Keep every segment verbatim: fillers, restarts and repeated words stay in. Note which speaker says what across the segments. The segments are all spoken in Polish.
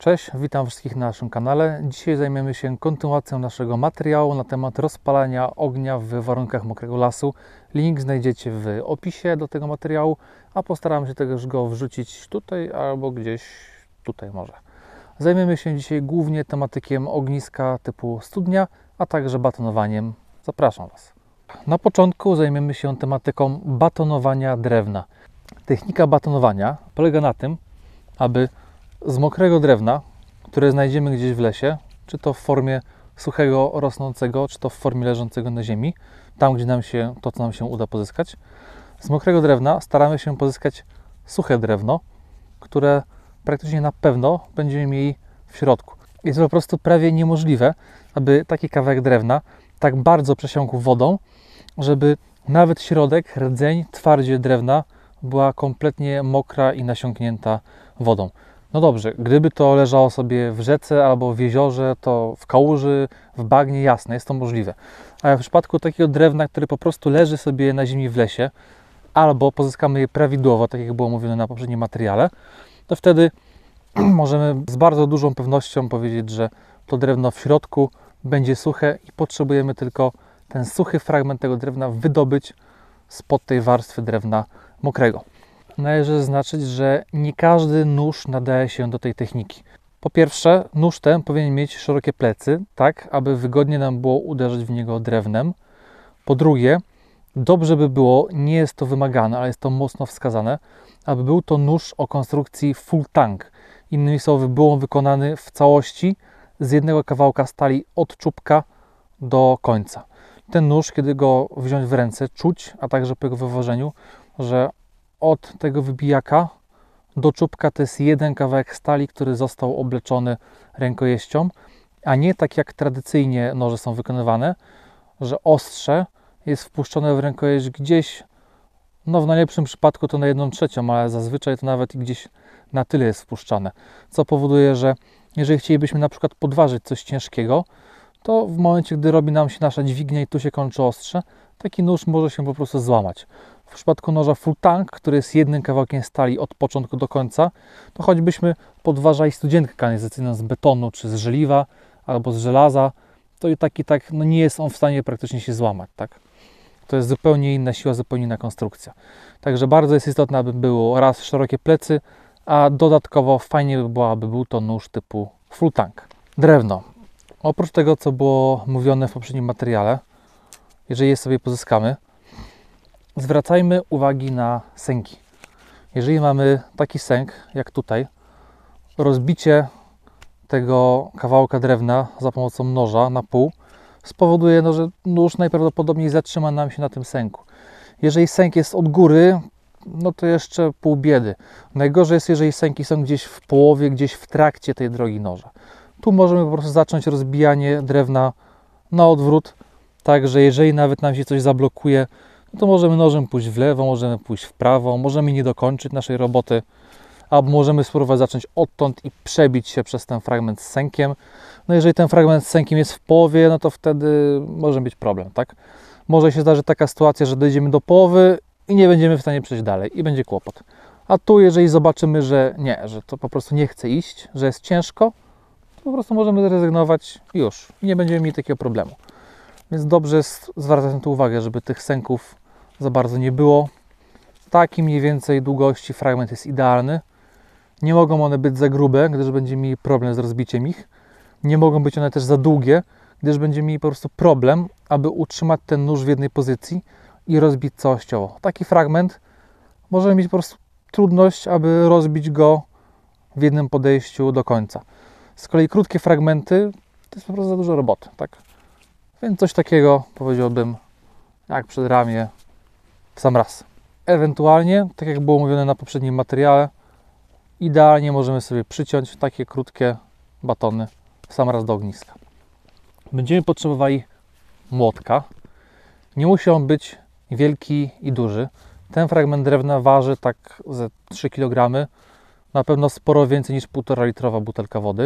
Speaker 1: Cześć, witam wszystkich na naszym kanale. Dzisiaj zajmiemy się kontynuacją naszego materiału na temat rozpalania ognia w warunkach mokrego lasu. Link znajdziecie w opisie do tego materiału, a postaram się też go wrzucić tutaj albo gdzieś tutaj może. Zajmiemy się dzisiaj głównie tematykiem ogniska typu studnia, a także batonowaniem. Zapraszam Was. Na początku zajmiemy się tematyką batonowania drewna. Technika batonowania polega na tym, aby z mokrego drewna, które znajdziemy gdzieś w lesie, czy to w formie suchego, rosnącego, czy to w formie leżącego na ziemi, tam gdzie nam się, to co nam się uda pozyskać, z mokrego drewna staramy się pozyskać suche drewno, które praktycznie na pewno będziemy mieli w środku. Jest po prostu prawie niemożliwe, aby taki kawałek drewna tak bardzo przesiąkł wodą, żeby nawet środek, rdzeń, twardzie drewna była kompletnie mokra i nasiąknięta wodą. No dobrze, gdyby to leżało sobie w rzece albo w jeziorze, to w kałuży, w bagnie, jasne, jest to możliwe. Ale w przypadku takiego drewna, które po prostu leży sobie na ziemi w lesie, albo pozyskamy je prawidłowo, tak jak było mówione na poprzednim materiale, to wtedy możemy z bardzo dużą pewnością powiedzieć, że to drewno w środku będzie suche i potrzebujemy tylko ten suchy fragment tego drewna wydobyć spod tej warstwy drewna mokrego. Należy zaznaczyć, że nie każdy nóż nadaje się do tej techniki. Po pierwsze, nóż ten powinien mieć szerokie plecy, tak aby wygodnie nam było uderzyć w niego drewnem. Po drugie, dobrze by było, nie jest to wymagane, ale jest to mocno wskazane, aby był to nóż o konstrukcji full tank. Innymi słowy, był on wykonany w całości z jednego kawałka stali od czubka do końca. Ten nóż, kiedy go wziąć w ręce, czuć, a także po jego wywożeniu, że od tego wybijaka do czubka to jest jeden kawałek stali, który został obleczony rękojeścią, a nie tak jak tradycyjnie noże są wykonywane, że ostrze jest wpuszczone w rękojeść gdzieś, no w najlepszym przypadku to na jedną trzecią, ale zazwyczaj to nawet gdzieś na tyle jest wpuszczane, co powoduje, że jeżeli chcielibyśmy na przykład podważyć coś ciężkiego, to w momencie, gdy robi nam się nasza dźwignia i tu się kończy ostrze, taki nóż może się po prostu złamać. W przypadku noża full tank, który jest jednym kawałkiem stali od początku do końca, to choćbyśmy podważali studzienkę kanalizacyjną z betonu, czy z żeliwa, albo z żelaza, to i tak i tak no nie jest on w stanie praktycznie się złamać. Tak? To jest zupełnie inna siła, zupełnie inna konstrukcja. Także bardzo jest istotne, aby było raz szerokie plecy, a dodatkowo fajnie by było, aby był to nóż typu full tank. Drewno. Oprócz tego, co było mówione w poprzednim materiale, jeżeli je sobie pozyskamy, zwracajmy uwagi na sęki. Jeżeli mamy taki sęk, jak tutaj, rozbicie tego kawałka drewna za pomocą noża na pół spowoduje, no, że nóż najprawdopodobniej zatrzyma nam się na tym sęku. Jeżeli sęk jest od góry, no to jeszcze pół biedy. Najgorzej jest, jeżeli sęki są gdzieś w połowie, gdzieś w trakcie tej drogi noża. Tu możemy po prostu zacząć rozbijanie drewna na odwrót, tak że jeżeli nawet nam się coś zablokuje, no to możemy nożem pójść w lewo, możemy pójść w prawo, możemy nie dokończyć naszej roboty, albo możemy spróbować zacząć odtąd i przebić się przez ten fragment z sękiem. No jeżeli ten fragment z sękiem jest w połowie, no to wtedy może być problem, tak? Może się zdarzyć taka sytuacja, że dojdziemy do połowy i nie będziemy w stanie przejść dalej i będzie kłopot. A tu jeżeli zobaczymy, że nie, że to po prostu nie chce iść, że jest ciężko, to po prostu możemy zrezygnować i już. I nie będziemy mieli takiego problemu. Więc dobrze jest zwracać na to uwagę, żeby tych sęków za bardzo nie było. Taki mniej więcej długości fragment jest idealny. Nie mogą one być za grube, gdyż będziemy mieli problem z rozbiciem ich. Nie mogą być one też za długie, gdyż będziemy mieli po prostu problem, aby utrzymać ten nóż w jednej pozycji i rozbić całościowo. Taki fragment możemy mieć po prostu trudność, aby rozbić go w jednym podejściu do końca. Z kolei krótkie fragmenty to jest po prostu za dużo roboty, tak? Więc coś takiego powiedziałbym jak przed ramię w sam raz. Ewentualnie, tak jak było mówione na poprzednim materiale, idealnie możemy sobie przyciąć takie krótkie batony w sam raz do ogniska. Będziemy potrzebowali młotka. Nie musi on być wielki i duży. Ten fragment drewna waży tak ze trzy kilogramy. Na pewno sporo więcej niż półtora litrowa butelka wody.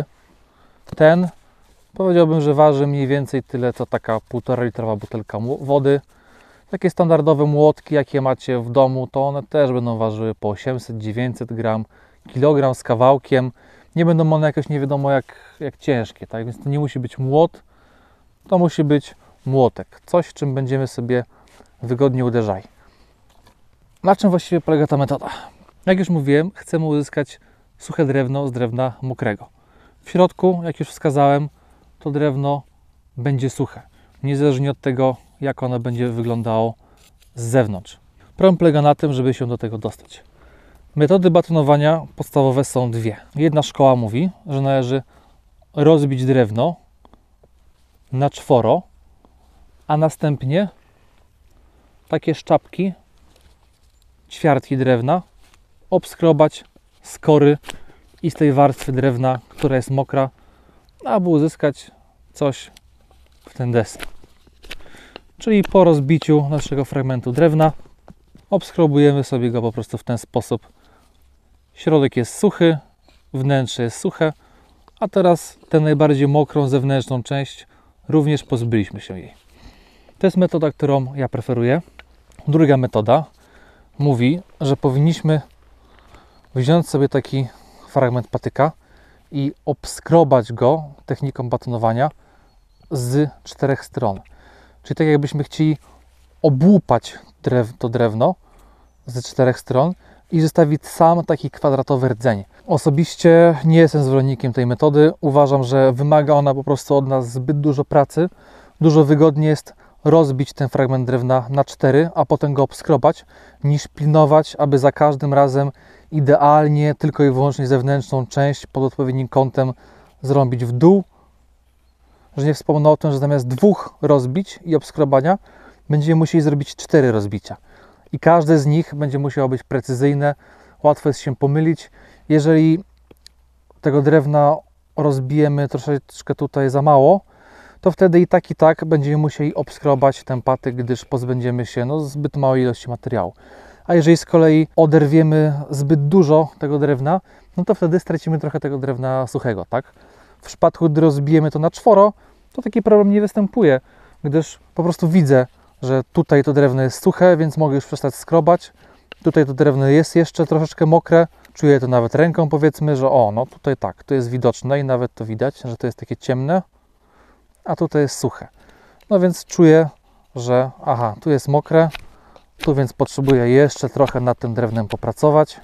Speaker 1: Ten powiedziałbym, że waży mniej więcej tyle, co taka półtora litrowa butelka wody. Takie standardowe młotki, jakie macie w domu, to one też będą ważyły po osiemset dziewięćset gram, kilogram z kawałkiem. nie będą one jakoś nie wiadomo jak, jak ciężkie, tak? Więc to nie musi być młot, to musi być młotek. Coś, czym będziemy sobie wygodnie uderzali. Na czym właściwie polega ta metoda? Jak już mówiłem, chcemy uzyskać suche drewno z drewna mokrego. W środku, jak już wskazałem, to drewno będzie suche, niezależnie od tego, jak ono będzie wyglądało z zewnątrz. Problem polega na tym, żeby się do tego dostać. Metody batonowania podstawowe są dwie. Jedna szkoła mówi, że należy rozbić drewno na czworo, a następnie takie szczapki, ćwiartki drewna obskrobać z kory i z tej warstwy drewna, która jest mokra, aby uzyskać coś w ten deseń. Czyli po rozbiciu naszego fragmentu drewna obskrobujemy sobie go po prostu w ten sposób. Środek jest suchy, wnętrze jest suche, a teraz tę najbardziej mokrą zewnętrzną część również pozbyliśmy się jej. To jest metoda, którą ja preferuję. Druga metoda mówi, że powinniśmy wziąć sobie taki fragment patyka i obskrobać go techniką batonowania z czterech stron. Czyli tak jakbyśmy chcieli obłupać drew, to drewno z czterech stron i zostawić sam taki kwadratowy rdzeń. Osobiście nie jestem zwolennikiem tej metody. Uważam, że wymaga ona po prostu od nas zbyt dużo pracy. Dużo wygodniej jest rozbić ten fragment drewna na cztery, a potem go obskrobać, niż pilnować, aby za każdym razem idealnie tylko i wyłącznie zewnętrzną część pod odpowiednim kątem zrobić w dół. Że nie wspomnę o tym, że zamiast dwóch rozbić i obskrobania będziemy musieli zrobić cztery rozbicia. I każde z nich będzie musiało być precyzyjne, łatwo jest się pomylić. Jeżeli tego drewna rozbijemy troszeczkę tutaj za mało, to wtedy i tak i tak będziemy musieli obskrobać ten patyk, gdyż pozbędziemy się no, zbyt małej ilości materiału. A jeżeli z kolei oderwiemy zbyt dużo tego drewna, no to wtedy stracimy trochę tego drewna suchego, tak? W przypadku, gdy rozbijemy to na czworo, to taki problem nie występuje, gdyż po prostu widzę, że tutaj to drewno jest suche, więc mogę już przestać skrobać. Tutaj to drewno jest jeszcze troszeczkę mokre. Czuję to nawet ręką, powiedzmy, że o, no tutaj tak, to jest widoczne i nawet to widać, że to jest takie ciemne, a tutaj jest suche. No więc czuję, że aha, tu jest mokre, tu więc potrzebuję jeszcze trochę nad tym drewnem popracować.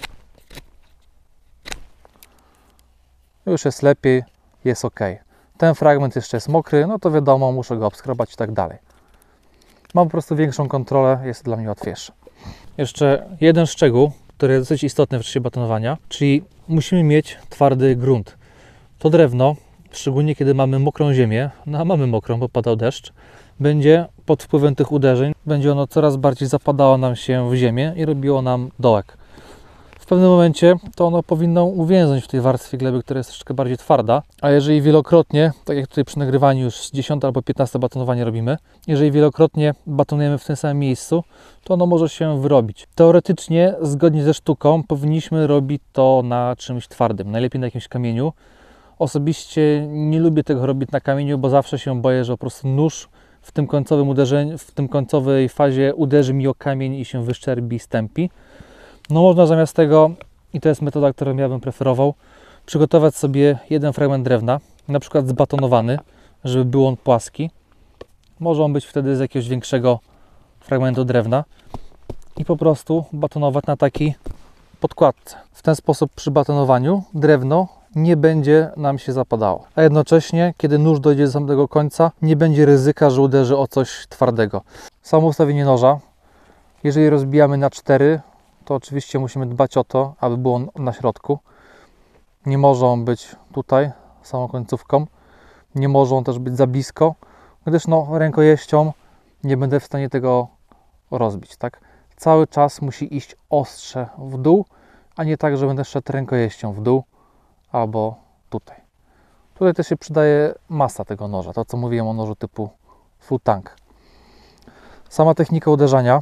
Speaker 1: Już jest lepiej, jest ok. Ten fragment jeszcze jest mokry, no to wiadomo, muszę go obskrobać i tak dalej. Mam po prostu większą kontrolę, jest dla mnie łatwiejszy. Jeszcze jeden szczegół, który jest dosyć istotny w czasie batonowania, czyli musimy mieć twardy grunt. To drewno, szczególnie kiedy mamy mokrą ziemię, no a mamy mokrą, bo padał deszcz, będzie pod wpływem tych uderzeń, będzie ono coraz bardziej zapadało nam się w ziemię i robiło nam dołek. W pewnym momencie to ono powinno uwięznąć w tej warstwie gleby, która jest troszeczkę bardziej twarda, a jeżeli wielokrotnie, tak jak tutaj przy nagrywaniu już dziesiąte albo piętnaste batonowanie robimy, jeżeli wielokrotnie batonujemy w tym samym miejscu, to ono może się wyrobić. Teoretycznie, zgodnie ze sztuką, powinniśmy robić to na czymś twardym, najlepiej na jakimś kamieniu. Osobiście nie lubię tego robić na kamieniu, bo zawsze się boję, że po prostu nóż w tym końcowym uderzeniu, w tym końcowej fazie uderzy mi o kamień i się wyszczerbi, stępi. No można zamiast tego, i to jest metoda, którą ja bym preferował, przygotować sobie jeden fragment drewna, na przykład zbatonowany, żeby był on płaski. Może on być wtedy z jakiegoś większego fragmentu drewna i po prostu batonować na takiej podkładce. W ten sposób przy batonowaniu drewno nie będzie nam się zapadało. A jednocześnie, kiedy nóż dojdzie do samego końca, nie będzie ryzyka, że uderzy o coś twardego. Samo ustawienie noża, jeżeli rozbijamy na cztery, to oczywiście musimy dbać o to, aby był on na środku. Nie może on być tutaj, samą końcówką. Nie może on też być za blisko, gdyż no, rękojeścią nie będę w stanie tego rozbić. Tak? Cały czas musi iść ostrze w dół, a nie tak, że będę szedł rękojeścią w dół albo tutaj. Tutaj też się przydaje masa tego noża, to co mówiłem o nożu typu full tank. Sama technika uderzania.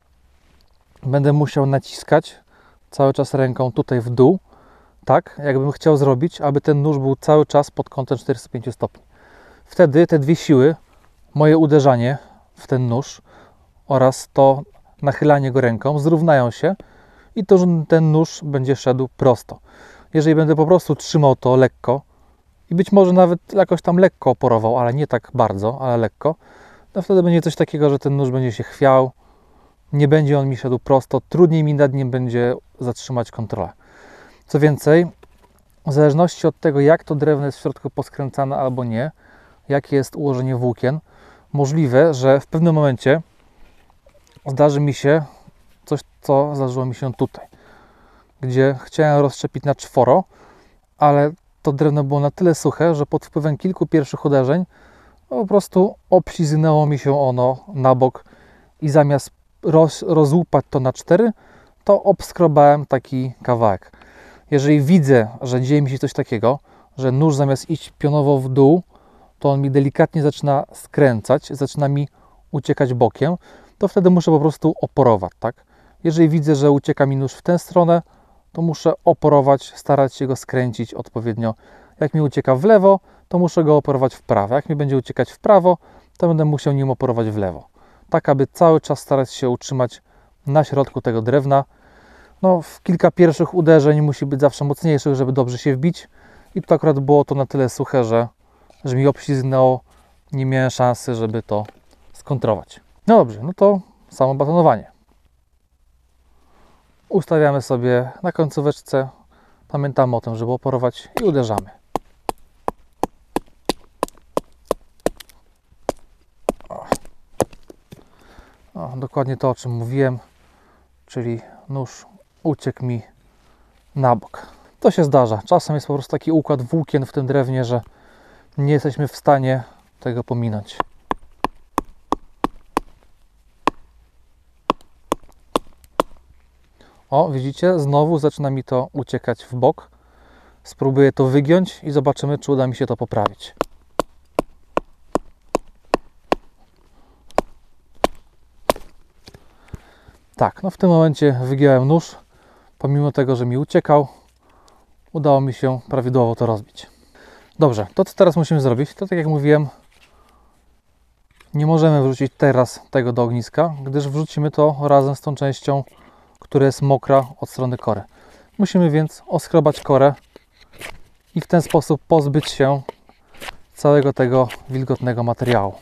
Speaker 1: Będę musiał naciskać cały czas ręką tutaj w dół, tak jakbym chciał zrobić, aby ten nóż był cały czas pod kątem czterdziestu pięciu stopni. Wtedy te dwie siły, moje uderzanie w ten nóż oraz to nachylanie go ręką zrównają się i to, że ten nóż będzie szedł prosto. Jeżeli będę po prostu trzymał to lekko i być może nawet jakoś tam lekko oporował, ale nie tak bardzo, ale lekko, to wtedy będzie coś takiego, że ten nóż będzie się chwiał, nie będzie on mi szedł prosto, trudniej mi nad nim będzie zatrzymać kontrolę. Co więcej, w zależności od tego, jak to drewno jest w środku poskręcane albo nie, jakie jest ułożenie włókien, możliwe, że w pewnym momencie zdarzy mi się coś, co zdarzyło mi się tutaj, gdzie chciałem rozszczepić na czworo, ale to drewno było na tyle suche, że pod wpływem kilku pierwszych uderzeń no po prostu obślizgnęło mi się ono na bok i zamiast roz, rozłupać to na cztery, to obskrobałem taki kawałek. Jeżeli widzę, że dzieje mi się coś takiego, że nóż zamiast iść pionowo w dół, to on mi delikatnie zaczyna skręcać, zaczyna mi uciekać bokiem, to wtedy muszę po prostu oporować, tak? Jeżeli widzę, że ucieka mi nóż w tę stronę, to muszę oporować, starać się go skręcić odpowiednio. Jak mi ucieka w lewo, to muszę go oporować w prawo. Jak mi będzie uciekać w prawo, to będę musiał nim oporować w lewo. Tak, aby cały czas starać się utrzymać na środku tego drewna. No, w kilka pierwszych uderzeń musi być zawsze mocniejszych, żeby dobrze się wbić. I tu akurat było to na tyle suche, że, że mi obślizgnęło. Nie miałem szansy, żeby to skontrować. No dobrze, no to samo batonowanie. Ustawiamy sobie na końcóweczce. Pamiętamy o tym, żeby oporować i uderzamy. O. O, dokładnie to, o czym mówiłem, czyli nóż uciekł mi na bok. To się zdarza. Czasem jest po prostu taki układ włókien w tym drewnie, że nie jesteśmy w stanie tego pominąć. O, widzicie? Znowu zaczyna mi to uciekać w bok. Spróbuję to wygiąć i zobaczymy, czy uda mi się to poprawić. Tak, no w tym momencie wygiąłem nóż. Pomimo tego, że mi uciekał, udało mi się prawidłowo to rozbić. Dobrze, to co teraz musimy zrobić, to tak jak mówiłem, nie możemy wrzucić teraz tego do ogniska, gdyż wrzucimy to razem z tą częścią, która jest mokra od strony kory. Musimy więc oskrobać korę i w ten sposób pozbyć się całego tego wilgotnego materiału.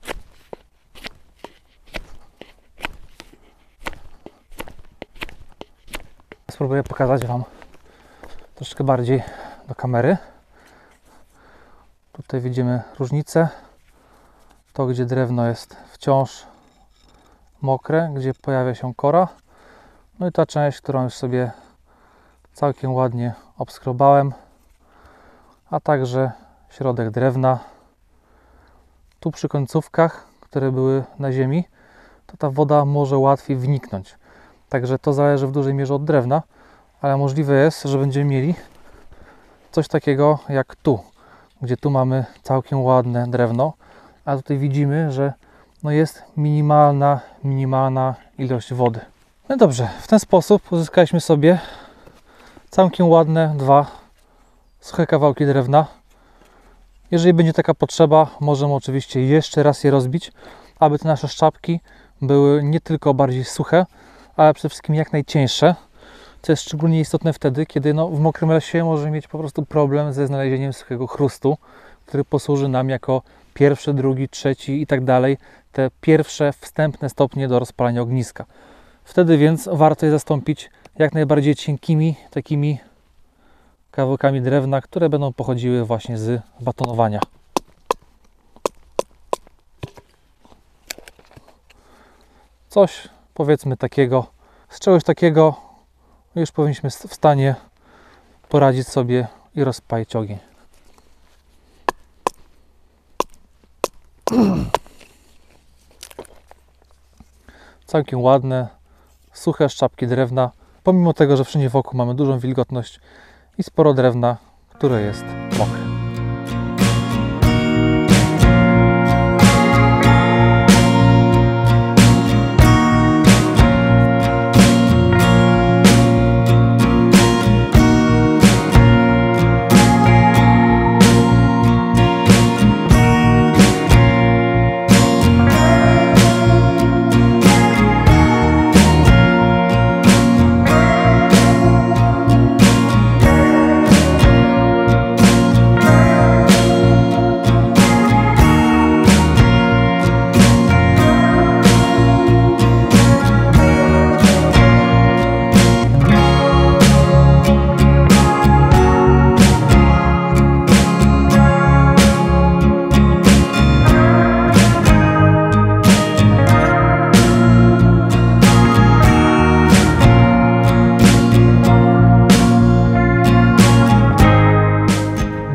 Speaker 1: Spróbuję pokazać Wam troszkę bardziej do kamery. Tutaj widzimy różnicę. To, gdzie drewno jest wciąż mokre, gdzie pojawia się kora. No i ta część, którą już sobie całkiem ładnie obskrobałem, a także środek drewna. Tu przy końcówkach, które były na ziemi, to ta woda może łatwiej wniknąć. Także to zależy w dużej mierze od drewna, ale możliwe jest, że będziemy mieli coś takiego jak tu, gdzie tu mamy całkiem ładne drewno, a tutaj widzimy, że no jest minimalna, minimalna ilość wody. No dobrze, w ten sposób uzyskaliśmy sobie całkiem ładne dwa suche kawałki drewna. Jeżeli będzie taka potrzeba, możemy oczywiście jeszcze raz je rozbić, aby te nasze szczapki były nie tylko bardziej suche, ale przede wszystkim jak najcieńsze, co jest szczególnie istotne wtedy, kiedy no, w mokrym lesie możemy mieć po prostu problem ze znalezieniem suchego chrustu, który posłuży nam jako pierwszy, drugi, trzeci i tak dalej, te pierwsze wstępne stopnie do rozpalania ogniska. Wtedy więc warto je zastąpić jak najbardziej cienkimi takimi kawałkami drewna, które będą pochodziły właśnie z batonowania. Coś powiedzmy takiego, z czegoś takiego już powinniśmy w stanie poradzić sobie i rozpalić ogień. Całkiem ładne, suche szczapki drewna, pomimo tego, że wszędzie wokół mamy dużą wilgotność i sporo drewna, które jest mokre.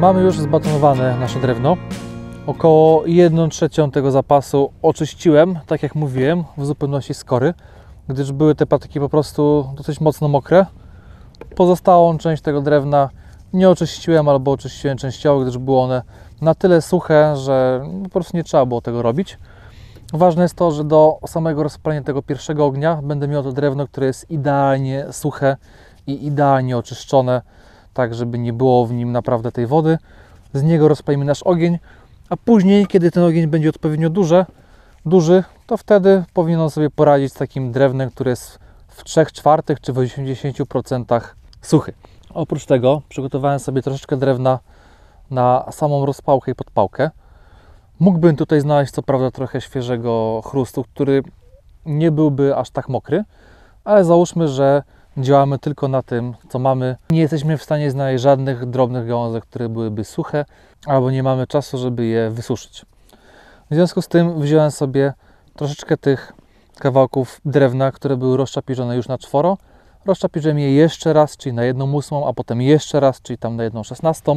Speaker 1: Mamy już zbatonowane nasze drewno. Około jedną trzecią tego zapasu oczyściłem, tak jak mówiłem, w zupełności z kory, gdyż były te patyki po prostu dosyć mocno mokre. Pozostałą część tego drewna nie oczyściłem albo oczyściłem częściowo, gdyż były one na tyle suche, że po prostu nie trzeba było tego robić. Ważne jest to, że do samego rozpalenia tego pierwszego ognia będę miał to drewno, które jest idealnie suche i idealnie oczyszczone, tak żeby nie było w nim naprawdę tej wody. Z niego rozpalimy nasz ogień, a później, kiedy ten ogień będzie odpowiednio duży, duży, to wtedy powinien on sobie poradzić z takim drewnem, które jest w trzech czwartych czy w osiemdziesięciu procentach suchy. Oprócz tego przygotowałem sobie troszeczkę drewna na samą rozpałkę i podpałkę. Mógłbym tutaj znaleźć co prawda trochę świeżego chrustu, który nie byłby aż tak mokry, ale załóżmy, że działamy tylko na tym, co mamy. Nie jesteśmy w stanie znaleźć żadnych drobnych gałązek, które byłyby suche, albo nie mamy czasu, żeby je wysuszyć. W związku z tym wziąłem sobie troszeczkę tych kawałków drewna, które były rozczapirzone już na czworo. Rozczapiłem je jeszcze raz, czyli na jedną ósmą, a potem jeszcze raz, czyli tam na jedną szesnastą.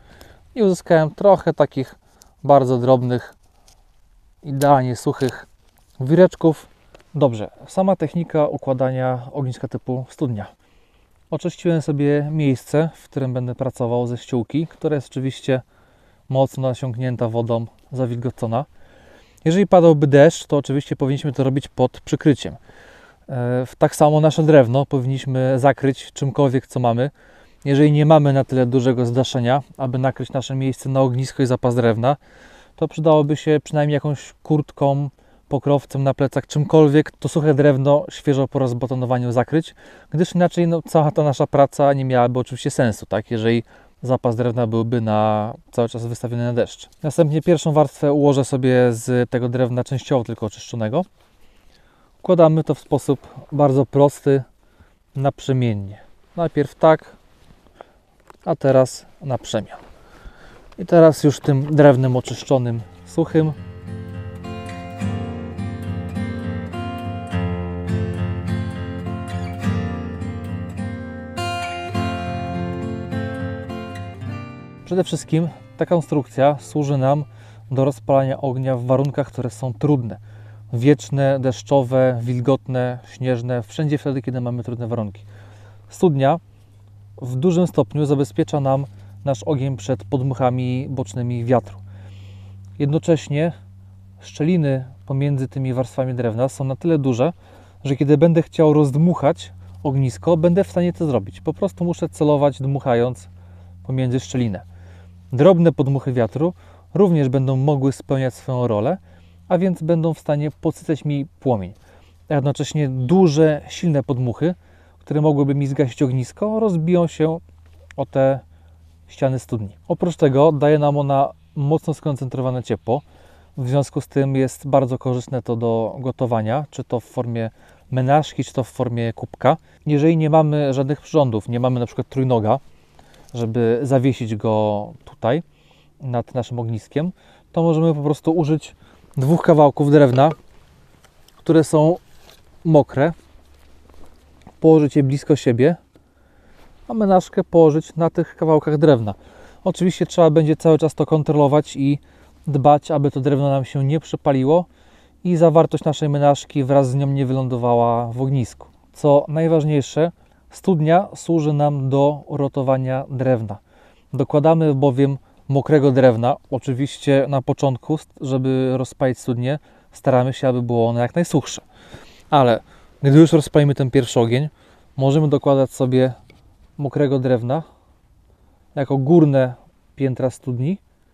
Speaker 1: I uzyskałem trochę takich bardzo drobnych, idealnie suchych wireczków. Dobrze, sama technika układania ogniska typu studnia. Oczyściłem sobie miejsce, w którym będę pracował ze ściółki, która jest oczywiście mocno nasiąknięta wodą, zawilgotniona. Jeżeli padałby deszcz, to oczywiście powinniśmy to robić pod przykryciem. Tak samo nasze drewno powinniśmy zakryć czymkolwiek, co mamy. Jeżeli nie mamy na tyle dużego zdaszenia, aby nakryć nasze miejsce na ognisko i zapas drewna, to przydałoby się przynajmniej jakąś kurtką, pokrowcem na plecach, czymkolwiek to suche drewno świeżo po rozbetonowaniu zakryć, gdyż inaczej no, cała ta nasza praca nie miałaby oczywiście sensu, tak? Jeżeli zapas drewna byłby na cały czas wystawiony na deszcz. Następnie pierwszą warstwę ułożę sobie z tego drewna częściowo tylko oczyszczonego. Układamy to w sposób bardzo prosty, naprzemiennie. Najpierw tak, a teraz na przemian. I teraz już tym drewnem oczyszczonym, suchym przede wszystkim ta konstrukcja służy nam do rozpalania ognia w warunkach, które są trudne. Wieczne, deszczowe, wilgotne, śnieżne, wszędzie wtedy, kiedy mamy trudne warunki. Studnia w dużym stopniu zabezpiecza nam nasz ogień przed podmuchami bocznymi wiatru. Jednocześnie szczeliny pomiędzy tymi warstwami drewna są na tyle duże, że kiedy będę chciał rozdmuchać ognisko, będę w stanie to zrobić. Po prostu muszę celować, dmuchając pomiędzy szczelinę. Drobne podmuchy wiatru również będą mogły spełniać swoją rolę, a więc będą w stanie podsycać mi płomień. A jednocześnie duże, silne podmuchy, które mogłyby mi zgasić ognisko, rozbiją się o te ściany studni. Oprócz tego daje nam ona mocno skoncentrowane ciepło. W związku z tym jest bardzo korzystne to do gotowania, czy to w formie menażki, czy to w formie kubka. Jeżeli nie mamy żadnych przyrządów, nie mamy na przykład trójnoga, żeby zawiesić go tutaj nad naszym ogniskiem, to możemy po prostu użyć dwóch kawałków drewna, które są mokre, położyć je blisko siebie, a menażkę położyć na tych kawałkach drewna. Oczywiście trzeba będzie cały czas to kontrolować i dbać, aby to drewno nam się nie przepaliło i zawartość naszej menażki wraz z nią nie wylądowała w ognisku. Co najważniejsze, studnia służy nam do rotowania drewna. Dokładamy bowiem mokrego drewna, oczywiście na początku, żeby rozpalić studnię, staramy się, aby było ono jak najsuchsze. Ale gdy już rozpalimy ten pierwszy ogień, możemy dokładać sobie mokrego drewna jako górne piętra studni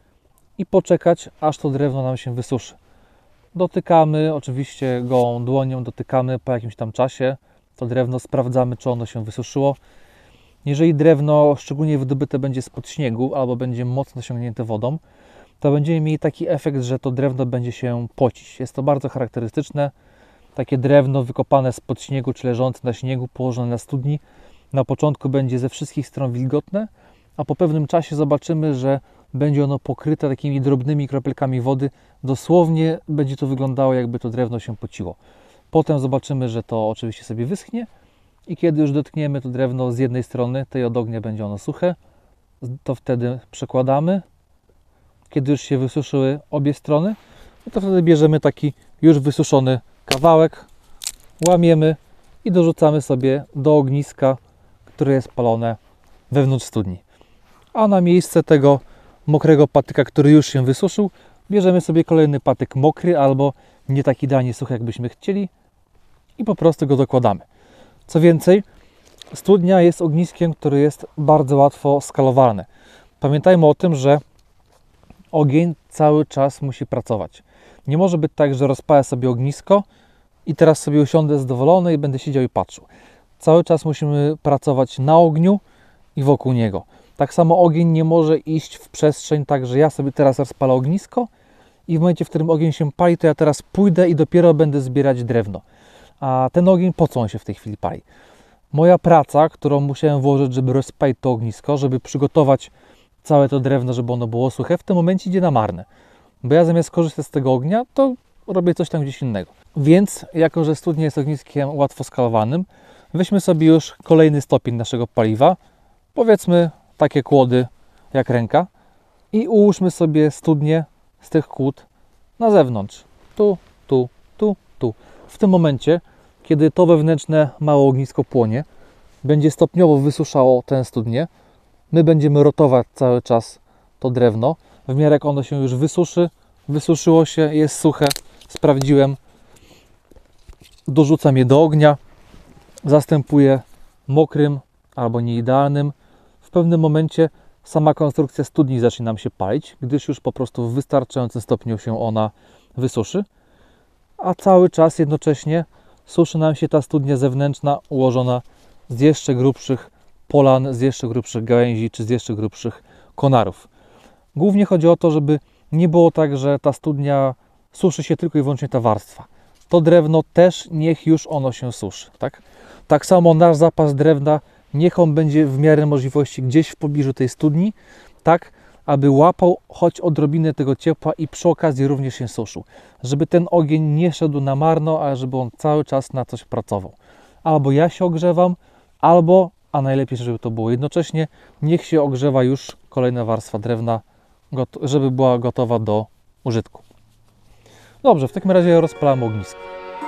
Speaker 1: i poczekać, aż to drewno nam się wysuszy. Dotykamy, oczywiście gołą dłonią dotykamy po jakimś tam czasie to drewno, sprawdzamy, czy ono się wysuszyło. Jeżeli drewno szczególnie wydobyte będzie spod śniegu albo będzie mocno sięgnięte wodą, to będziemy mieli taki efekt, że to drewno będzie się pocić. Jest to bardzo charakterystyczne. Takie drewno wykopane spod śniegu czy leżące na śniegu, położone na studni, na początku będzie ze wszystkich stron wilgotne, a po pewnym czasie zobaczymy, że będzie ono pokryte takimi drobnymi kropelkami wody. Dosłownie będzie to wyglądało, jakby to drewno się pociło. Potem zobaczymy, że to oczywiście sobie wyschnie i kiedy już dotkniemy to drewno z jednej strony, tej od ognia będzie ono suche, to wtedy przekładamy. Kiedy już się wysuszyły obie strony, to wtedy bierzemy taki już wysuszony kawałek, łamiemy i dorzucamy sobie do ogniska, które jest palone wewnątrz studni. A na miejsce tego mokrego patyka, który już się wysuszył, bierzemy sobie kolejny patyk mokry albo nie taki idealnie suchy, jakbyśmy chcieli i po prostu go dokładamy. Co więcej, studnia jest ogniskiem, który jest bardzo łatwo skalowalny. Pamiętajmy o tym, że ogień cały czas musi pracować. Nie może być tak, że rozpalę sobie ognisko i teraz sobie usiądę zadowolony i będę siedział i patrzył. Cały czas musimy pracować na ogniu i wokół niego. Tak samo ogień nie może iść w przestrzeń tak, że ja sobie teraz rozpalę ognisko i w momencie, w którym ogień się pali, to ja teraz pójdę i dopiero będę zbierać drewno. A ten ogień, po co on się w tej chwili pali? Moja praca, którą musiałem włożyć, żeby rozpalić to ognisko, żeby przygotować całe to drewno, żeby ono było suche, w tym momencie idzie na marne. Bo ja zamiast korzystać z tego ognia, to robię coś tam gdzieś innego. Więc, jako że studnia jest ogniskiem łatwo skalowanym, weźmy sobie już kolejny stopień naszego paliwa, powiedzmy takie kłody jak ręka i ułóżmy sobie studnię z tych kłód na zewnątrz. Tu, tu, tu, tu. W tym momencie, kiedy to wewnętrzne małe ognisko płonie, będzie stopniowo wysuszało tę studnię, my będziemy rotować cały czas to drewno. W miarę jak ono się już wysuszy, wysuszyło się, jest suche, sprawdziłem, dorzucam je do ognia, zastępuję mokrym albo nieidealnym. W pewnym momencie sama konstrukcja studni zacznie nam się palić, gdyż już po prostu w wystarczającym stopniu się ona wysuszy, a cały czas jednocześnie suszy nam się ta studnia zewnętrzna ułożona z jeszcze grubszych polan, z jeszcze grubszych gałęzi czy z jeszcze grubszych konarów. Głównie chodzi o to, żeby nie było tak, że ta studnia suszy się tylko i wyłącznie ta warstwa. To drewno też niech już ono się suszy. Tak, tak samo nasz zapas drewna niech on będzie w miarę możliwości gdzieś w pobliżu tej studni, tak aby łapał choć odrobinę tego ciepła i przy okazji również się suszył. Żeby ten ogień nie szedł na marno, ale żeby on cały czas na coś pracował. Albo ja się ogrzewam, albo, a najlepiej, żeby to było jednocześnie, niech się ogrzewa już kolejna warstwa drewna, żeby była gotowa do użytku. Dobrze, w takim razie rozpalamy ognisko.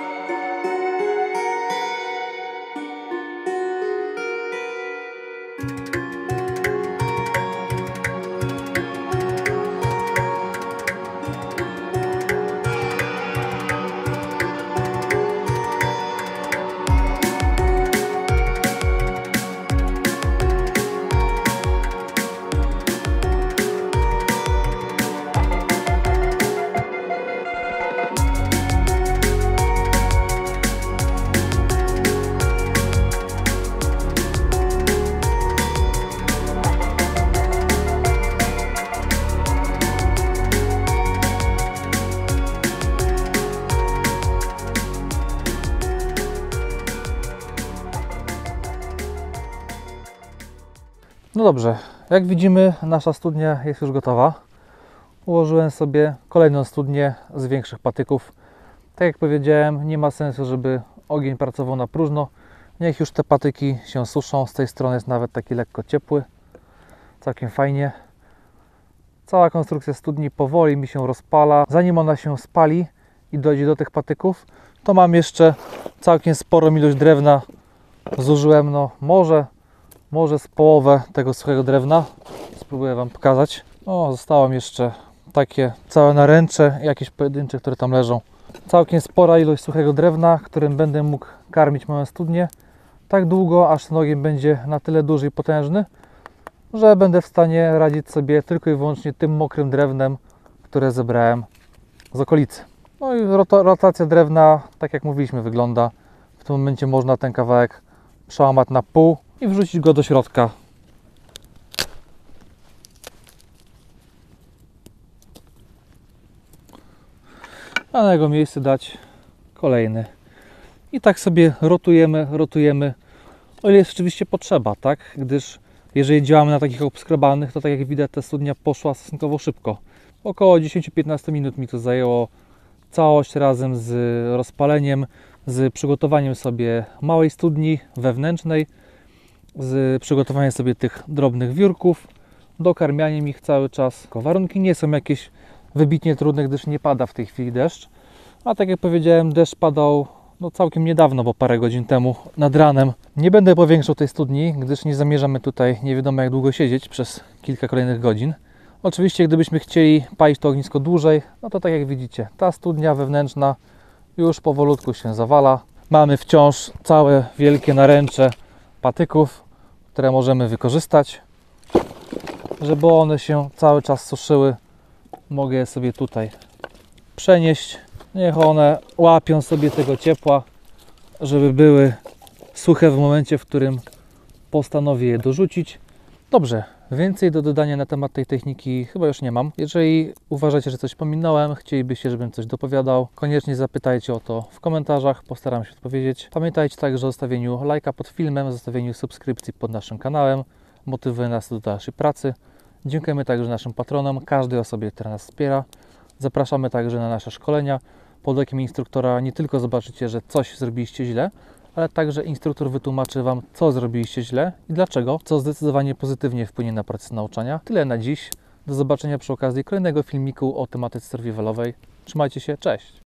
Speaker 1: No dobrze, jak widzimy, nasza studnia jest już gotowa. Ułożyłem sobie kolejną studnię z większych patyków. Tak jak powiedziałem, nie ma sensu, żeby ogień pracował na próżno. Niech już te patyki się suszą. Z tej strony jest nawet taki lekko ciepły. Całkiem fajnie. Cała konstrukcja studni powoli mi się rozpala. Zanim ona się spali i dojdzie do tych patyków, to mam jeszcze całkiem sporą ilość drewna. Zużyłem no może Może z połowę tego suchego drewna. Spróbuję Wam pokazać. O, zostało mi jeszcze takie całe naręcze, jakieś pojedyncze, które tam leżą. Całkiem spora ilość suchego drewna, którym będę mógł karmić moją studnię tak długo, aż ten ogień będzie na tyle duży i potężny, że będę w stanie radzić sobie tylko i wyłącznie tym mokrym drewnem, które zebrałem z okolicy. No i rotacja drewna, tak jak mówiliśmy, wygląda. W tym momencie można ten kawałek przełamać na pół i wrzucić go do środka. A na jego miejsce dać kolejny. I tak sobie rotujemy, rotujemy, o ile jest oczywiście potrzeba, tak? Gdyż jeżeli działamy na takich obskrobalnych, to tak jak widać, ta studnia poszła stosunkowo szybko. Około dziesięć do piętnastu minut mi to zajęło całość razem z rozpaleniem, z przygotowaniem sobie małej studni wewnętrznej, z przygotowaniem sobie tych drobnych wiórków, dokarmianiem ich cały czas. Warunki nie są jakieś wybitnie trudne, gdyż nie pada w tej chwili deszcz. A tak jak powiedziałem, deszcz padał no, całkiem niedawno, bo parę godzin temu nad ranem. Nie będę powiększał tej studni, gdyż nie zamierzamy tutaj nie wiadomo jak długo siedzieć, przez kilka kolejnych godzin. Oczywiście gdybyśmy chcieli palić to ognisko dłużej, no to tak jak widzicie, ta studnia wewnętrzna już powolutku się zawala. Mamy wciąż całe wielkie naręcze patyków, które możemy wykorzystać, żeby one się cały czas suszyły. Mogę je sobie tutaj przenieść. Niech one łapią sobie tego ciepła, żeby były suche w momencie, w którym postanowię je dorzucić. Dobrze, więcej do dodania na temat tej techniki chyba już nie mam. Jeżeli uważacie, że coś pominąłem, chcielibyście, żebym coś dopowiadał, koniecznie zapytajcie o to w komentarzach, postaram się odpowiedzieć. Pamiętajcie także o zostawieniu lajka pod filmem, zostawieniu subskrypcji pod naszym kanałem. Motywuje nas do dalszej pracy. Dziękujemy także naszym patronom, każdej osobie, która nas wspiera. Zapraszamy także na nasze szkolenia. Pod okiem instruktora nie tylko zobaczycie, że coś zrobiliście źle, ale także instruktor wytłumaczy Wam, co zrobiliście źle i dlaczego, co zdecydowanie pozytywnie wpłynie na proces nauczania. Tyle na dziś. Do zobaczenia przy okazji kolejnego filmiku o tematyce survivalowej. Trzymajcie się, cześć!